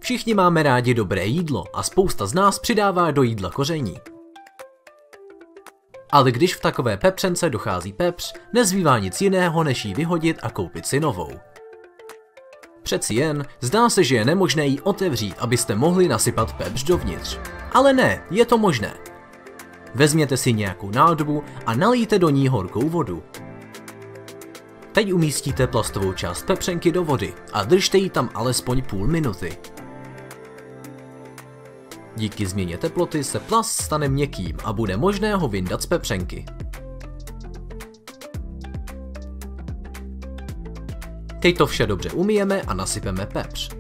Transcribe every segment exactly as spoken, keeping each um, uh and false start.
Všichni máme rádi dobré jídlo a spousta z nás přidává do jídla koření. Ale když v takové pepřence dochází pepř, nezbývá nic jiného, než ji vyhodit a koupit si novou. Přeci jen, zdá se, že je nemožné ji otevřít, abyste mohli nasypat pepř dovnitř. Ale ne, je to možné. Vezměte si nějakou nádobu a nalijte do ní horkou vodu. Teď umístíte plastovou část pepřenky do vody a držte ji tam alespoň půl minuty. Díky změně teploty se plast stane měkkým a bude možné ho vyndat z pepřenky. Teď to vše dobře umyjeme a nasypeme pepř.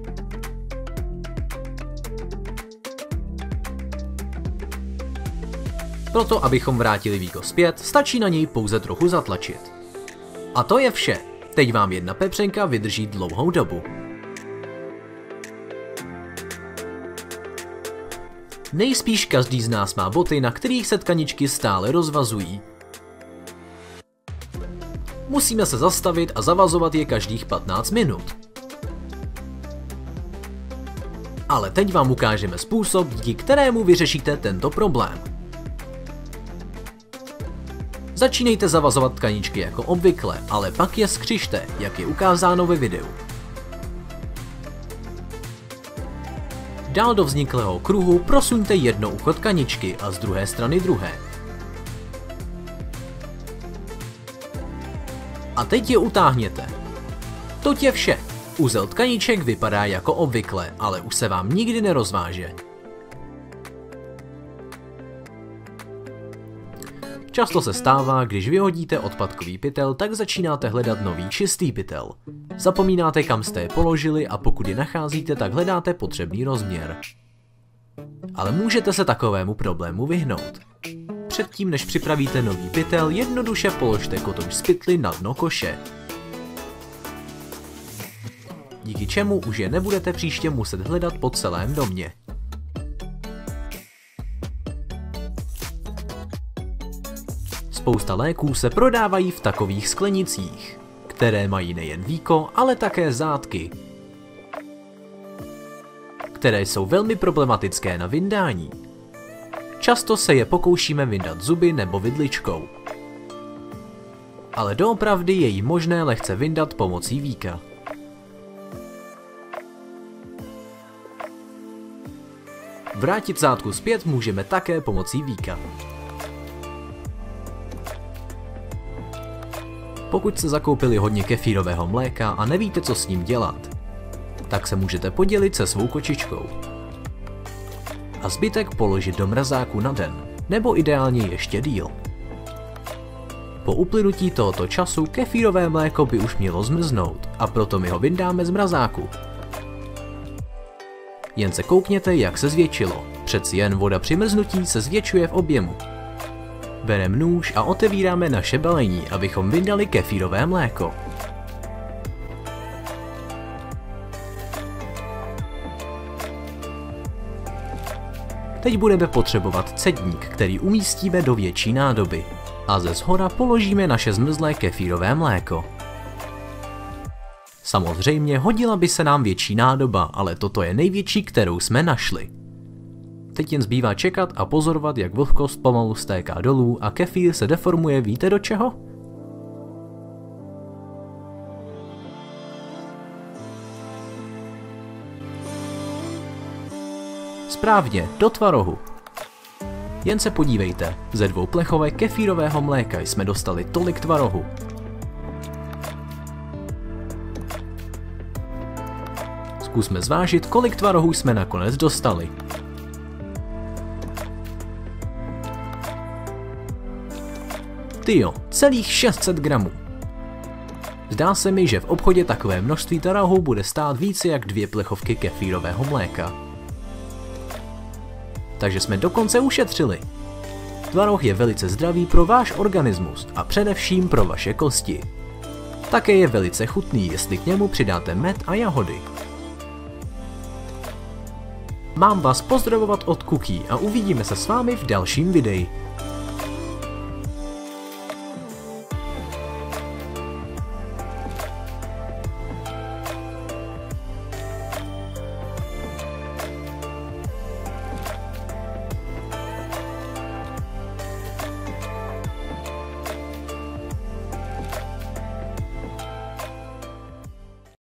Proto, abychom vrátili víko zpět, stačí na něj pouze trochu zatlačit. A to je vše. Teď vám jedna pepřenka vydrží dlouhou dobu. Nejspíš každý z nás má boty, na kterých se tkaničky stále rozvazují. Musíme se zastavit a zavazovat je každých patnáct minut. Ale teď vám ukážeme způsob, díky kterému vyřešíte tento problém. Začínejte zavazovat tkaničky jako obvykle, ale pak je skřižte, jak je ukázáno ve videu. Dál do vzniklého kruhu prosuňte jedno ucho tkaničky a z druhé strany druhé. A teď je utáhněte. To je vše. Uzel tkaniček vypadá jako obvykle, ale už se vám nikdy nerozváže. Často se stává, když vyhodíte odpadkový pytel, tak začínáte hledat nový čistý pytel. Zapomínáte, kam jste je položili a pokud je nacházíte, tak hledáte potřebný rozměr. Ale můžete se takovému problému vyhnout. Předtím, než připravíte nový pytel, jednoduše položte kotouč z pytli na dno koše. Díky čemu už je nebudete příště muset hledat po celém domě. Spousta léků se prodávají v takových sklenicích, které mají nejen víko, ale také zátky, které jsou velmi problematické na vyndání. Často se je pokoušíme vyndat zuby nebo vidličkou. Ale doopravdy je jí možné lehce vyndat pomocí víka. Vrátit zátku zpět můžeme také pomocí víka. Pokud jste zakoupili hodně kefírového mléka a nevíte, co s ním dělat, tak se můžete podělit se svou kočičkou. A zbytek položit do mrazáku na den, nebo ideálně ještě díl. Po uplynutí tohoto času kefírové mléko by už mělo zmrznout a proto my ho vyndáme z mrazáku. Jen se koukněte, jak se zvětšilo, přeci jen voda při mrznutí se zvětšuje v objemu. Bereme nůž a otevíráme naše balení, abychom vyndali kefírové mléko. Teď budeme potřebovat cedník, který umístíme do větší nádoby. A ze shora položíme naše zmrzlé kefírové mléko. Samozřejmě hodila by se nám větší nádoba, ale toto je největší, kterou jsme našli. Teď jen zbývá čekat a pozorovat, jak vlhkost pomalu stéká dolů a kefír se deformuje, víte do čeho? Správně, do tvarohu. Jen se podívejte, ze dvou plechovek kefírového mléka jsme dostali tolik tvarohu. Zkusme zvážit, kolik tvarohu jsme nakonec dostali. Tyjo, celých šest set gramů. Zdá se mi, že v obchodě takové množství tvarohu bude stát více jak dvě plechovky kefírového mléka. Takže jsme dokonce ušetřili. Tvaroh je velice zdravý pro váš organismus a především pro vaše kosti. Také je velice chutný, jestli k němu přidáte med a jahody. Mám vás pozdravovat od Cookie a uvidíme se s vámi v dalším videu.